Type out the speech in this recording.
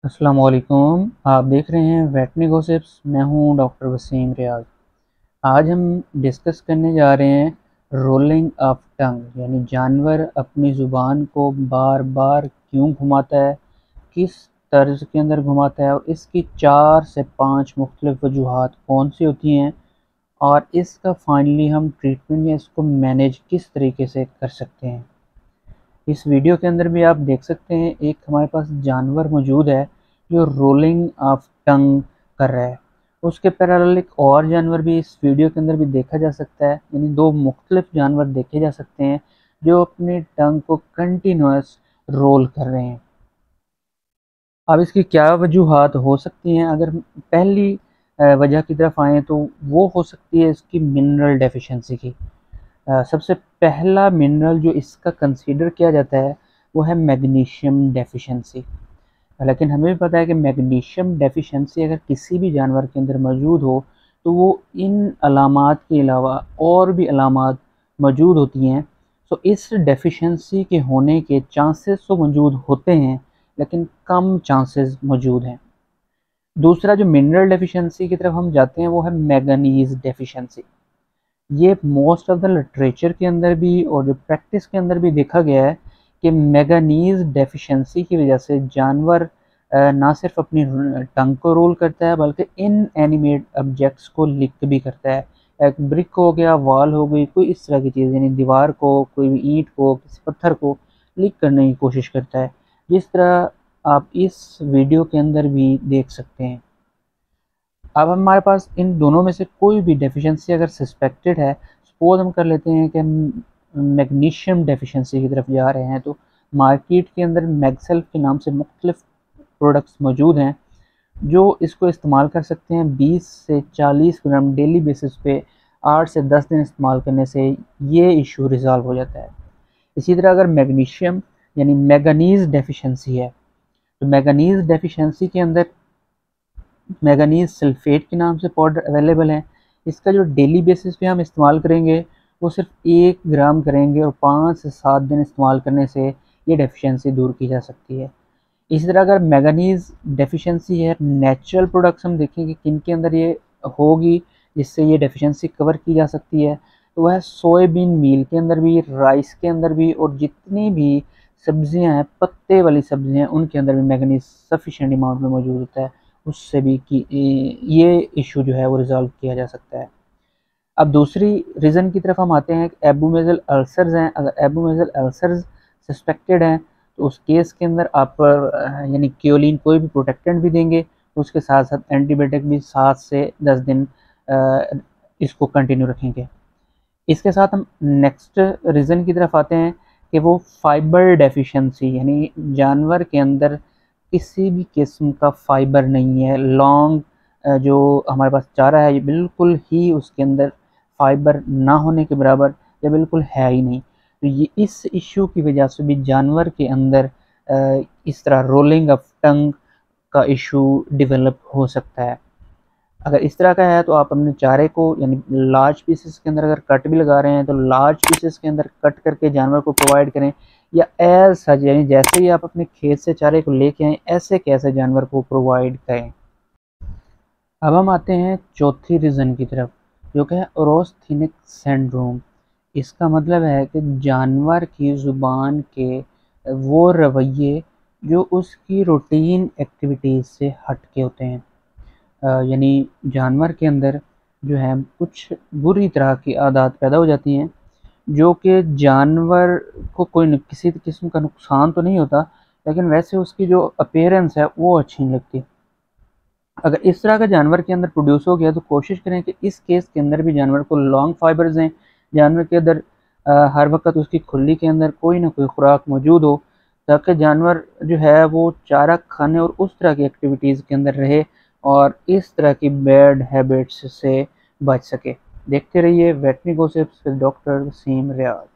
अस्सलाम वालेकुम। आप देख रहे हैं वेटनी गॉसिप्स। मैं हूं डॉक्टर वसीम रियाज। आज हम डिस्कस करने जा रहे हैं रोलिंग ऑफ टंग, यानी जानवर अपनी ज़ुबान को बार बार क्यों घुमाता है, किस तर्ज के अंदर घुमाता है और इसकी 4 से 5 मुख्तलिफ वजूहात कौन सी होती हैं और इसका फाइनली हम ट्रीटमेंट या इसको मैनेज किस तरीके से कर सकते हैं। इस वीडियो के अंदर भी आप देख सकते हैं एक हमारे पास जानवर मौजूद है जो रोलिंग ऑफ टंग कर रहा है। उसके पैरेलल एक और जानवर भी इस वीडियो के अंदर भी देखा जा सकता है, यानी दो मुख्तलिफ जानवर देखे जा सकते हैं जो अपनी टंग को कंटिन्यूस रोल कर रहे हैं। अब इसकी क्या वजूहात हो सकती हैं? अगर पहली वजह की तरफ आएँ तो वो हो सकती है इसकी मिनरल डेफिशिएंसी की। सबसे पहला मिनरल जो इसका कंसीडर किया जाता है वो है मैग्नीशियम डेफिशिएंसी। लेकिन हमें भी पता है कि मैग्नीशियम डेफिशिएंसी अगर किसी भी जानवर के अंदर मौजूद हो तो वो इन अलामात के अलावा और भी अलामात मौजूद होती हैं। तो इस डेफिशिएंसी के होने के चांसेस तो मौजूद होते हैं लेकिन कम चांसेस मौजूद हैं। दूसरा जो मिनरल डेफिशिएंसी की तरफ हम जाते हैं वो है मैंगनीज डेफिशिएंसी। ये मोस्ट ऑफ द लिटरेचर के अंदर भी और जो प्रैक्टिस के अंदर भी देखा गया है कि मैंगनीज डेफिशिएंसी की वजह से जानवर ना सिर्फ अपनी टंग को रोल करता है बल्कि इन एनिमेट ऑब्जेक्ट्स को लिक भी करता है। एक ब्रिक हो गया, वॉल हो गई, कोई इस तरह की चीज़, यानी दीवार को, कोई भी ईंट को, किसी पत्थर को लिक करने की कोशिश करता है, जिस तरह आप इस वीडियो के अंदर भी देख सकते हैं। अब हमारे पास इन दोनों में से कोई भी डेफिशिएंसी अगर सस्पेक्टेड है, सपोज हम कर लेते हैं कि मैग्नीशियम डेफिशिएंसी की तरफ जा रहे हैं, तो मार्केट के अंदर मैगसेल्फ के नाम से मुख्तलिफ प्रोडक्ट्स मौजूद हैं जो इसको इस्तेमाल कर सकते हैं। 20 से 40 ग्राम डेली बेसिस पे 8 से 10 दिन इस्तेमाल करने से ये इशू रिज़ॉल्व हो जाता है। इसी तरह अगर मैग्नीशियम यानी मैंगनीज डेफिशिएंसी है तो मैंगनीज डेफिशिएंसी के अंदर मैंगनीज सल्फेट के नाम से पाउडर अवेलेबल है। इसका जो डेली बेसिस पे हम इस्तेमाल करेंगे वो सिर्फ 1 ग्राम करेंगे और 5 से 7 दिन इस्तेमाल करने से ये डेफिशिएंसी दूर की जा सकती है। इसी तरह अगर मैंगनीज डेफिशिएंसी है, नेचुरल प्रोडक्ट्स हम देखेंगे किन के अंदर ये होगी जिससे ये डेफिशिएंसी कवर की जा सकती है, तो वह सोयाबीन मील के अंदर भी, राइस के अंदर भी और जितनी भी सब्जियां हैं, पत्ते वाली सब्जियां, उनके अंदर भी मैंगनीज सफिशिएंट अमाउंट में मौजूद होता है। उससे भी कि ये इशू जो है वो रिजॉल्व किया जा सकता है। अब दूसरी रीज़न की तरफ हम आते हैं कि एबुमेजल अल्सर्स हैं। अगर एबुमेजल अल्सर्स सस्पेक्टेड हैं तो उस केस के अंदर आप यानी क्योलिन कोई भी प्रोटेक्टेंट भी देंगे, तो उसके साथ साथ एंटीबायोटिक भी 7 से 10 दिन इसको कंटिन्यू रखेंगे। इसके साथ हम नेक्स्ट रीज़न की तरफ आते हैं कि वो फाइबर डेफिशिएंसी, यानी जानवर के अंदर किसी भी किस्म का फाइबर नहीं है। लॉन्ग जो हमारे पास चारा है ये बिल्कुल ही उसके अंदर फाइबर ना होने के बराबर या बिल्कुल है ही नहीं। तो ये इस इश्यू की वजह से भी जानवर के अंदर इस तरह रोलिंग ऑफ टंग का इशू डेवलप हो सकता है। अगर इस तरह का है तो आप अपने चारे को यानी लार्ज पीसेस के अंदर अगर कट भी लगा रहे हैं तो लार्ज पीसेस के अंदर कट करके जानवर को प्रोवाइड करें, या एज सच यानी जैसे ही आप अपने खेत से चारे को लेके आएँ ऐसे कैसे जानवर को प्रोवाइड करें। अब हम आते हैं चौथी रीज़न की तरफ जो कि है ओरोस्थेनिक सिंड्रोम। इसका मतलब है कि जानवर की ज़ुबान के वो रवैये जो उसकी रूटीन एक्टिविटीज़ से हट के होते हैं। यानी जानवर के अंदर जो है कुछ बुरी तरह की आदत पैदा हो जाती हैं जो कि जानवर को कोई किसी किस्म का नुकसान तो नहीं होता, लेकिन वैसे उसकी जो अपीयरेंस है वो अच्छी नहीं लगती। अगर इस तरह का जानवर के अंदर प्रोड्यूस हो गया तो कोशिश करें कि इस केस के अंदर भी जानवर को लॉन्ग फाइबर्स दें। जानवर के अंदर हर वक्त उसकी खुली के अंदर कोई ना कोई खुराक मौजूद हो ताकि जानवर जो है वो चारा खाने और उस तरह की एक्टिविटीज़ के अंदर रहे और इस तरह की बैड हैबिट्स से बच सके। देखते रहिए वेटनी gossips with doctor Waseem Riyaz.